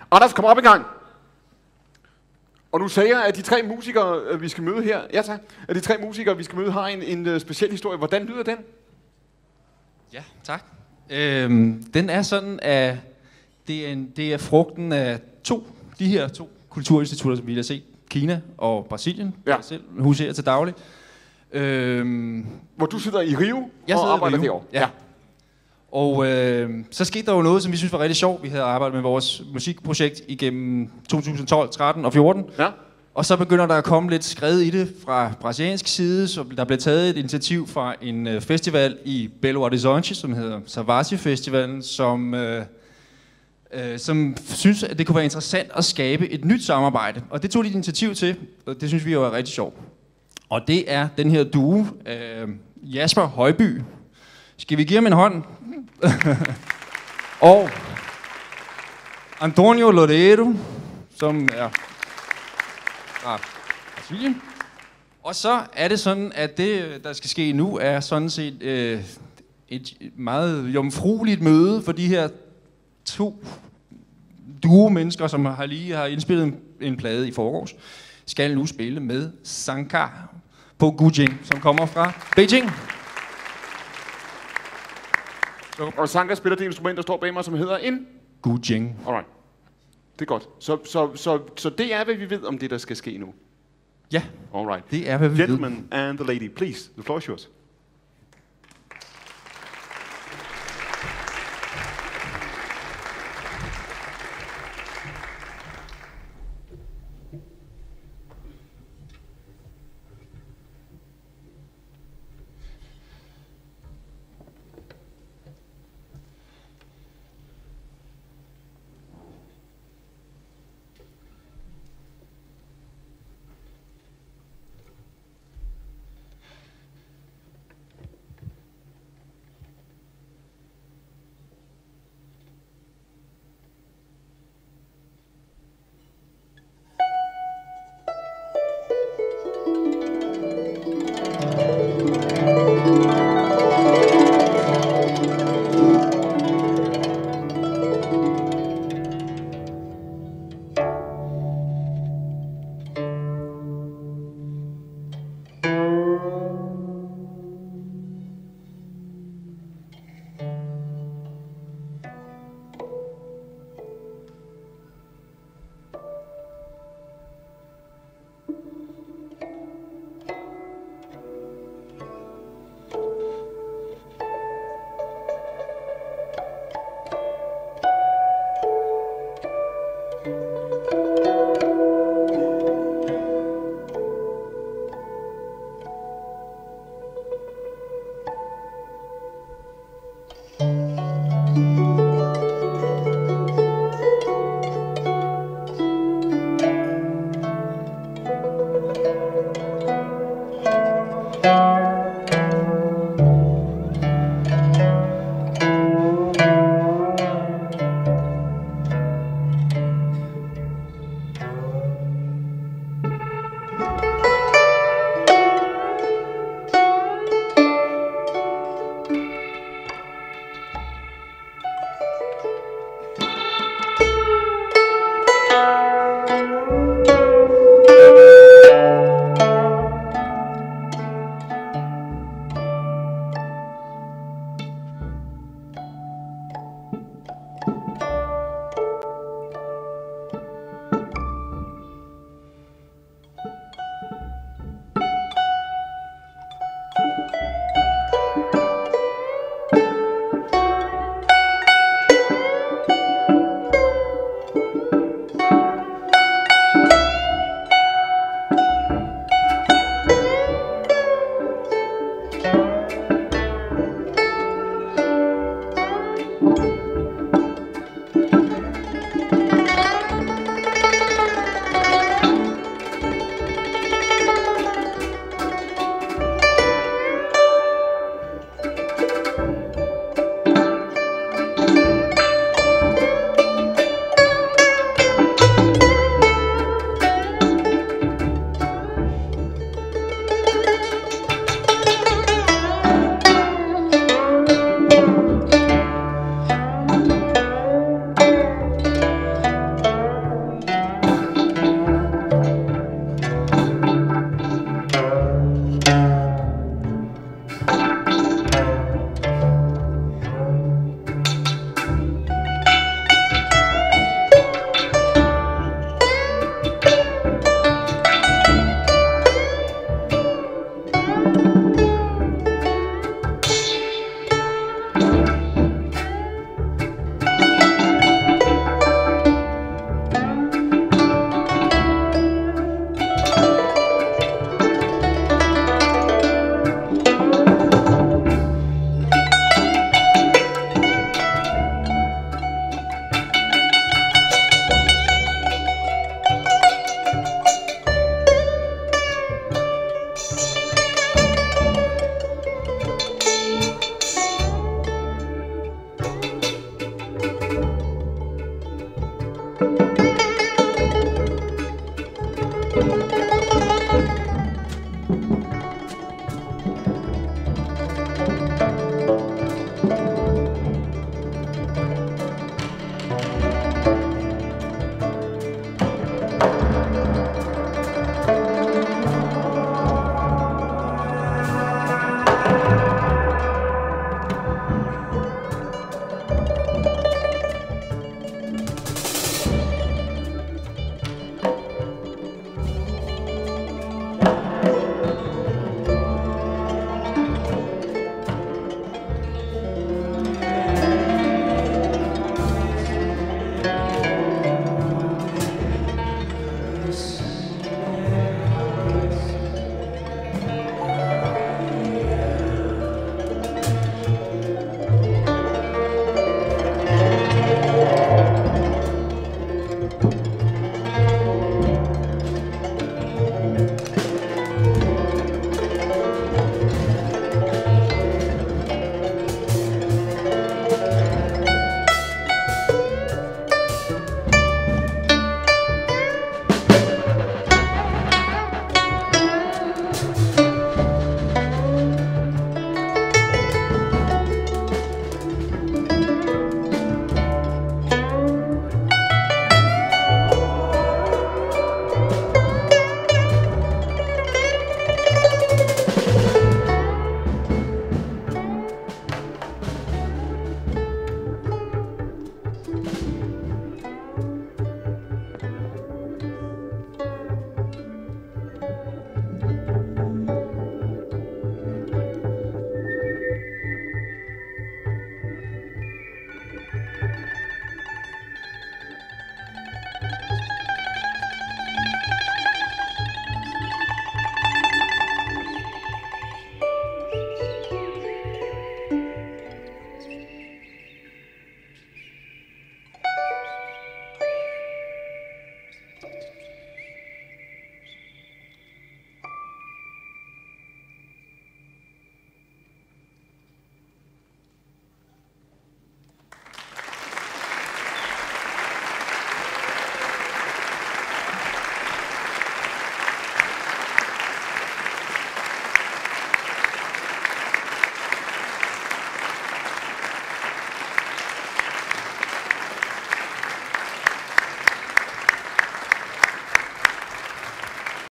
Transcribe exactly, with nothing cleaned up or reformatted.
Anders, kom op i gang. Og nu sagde jeg, at de tre musikere, vi skal møde her, ja tak, at de tre musikere, vi skal møde, har en, en uh, speciel historie. Hvordan lyder den? Ja, tak. Øhm, den er sådan, at det er, en, det er frugten af to, de her to kulturinstitutter, som vi har set, Kina og Brasilien, ja. Jeg selv huserer til daglig. Øhm, Hvor du sidder i Rio jeg og arbejder i Rio. derovre. Ja. ja. Og øh, så skete der jo noget, som vi synes var rigtig sjovt. Vi havde arbejdet med vores musikprojekt igennem to tusind og tolv, tretten og fjorten. Ja. Og så begynder der at komme lidt skred i det fra brasiliansk side, så der blev taget et initiativ fra en øh, festival i Belo Horizonte, som hedder Savassi Festivalen, som, øh, øh, som synes, at det kunne være interessant at skabe et nyt samarbejde. Og det tog de et initiativ til, og det synes vi jo er rigtig sjovt. Og det er den her duo, øh, Jasper Høiby. Skal vi give ham en hånd? Og Antonio Loureiro, som er fra Brasilien. Og så er det sådan, at det, der skal ske nu, er sådan set øh, et meget jomfrueligt møde for de her to duo-mennesker, som har lige har indspillet en, en plade i forgårs, skal nu spille med Sangka på Gujing, som kommer fra Beijing. Og Sangka spiller det instrument, der står bag mig, som hedder en... Gujing. Alright. Det er godt. Så, så, så, så det er, hvad vi ved om det, der skal ske nu. Ja, alright. Det er, hvad vi Gentlemen ved. and the lady, please, the floor is yours. Thank you.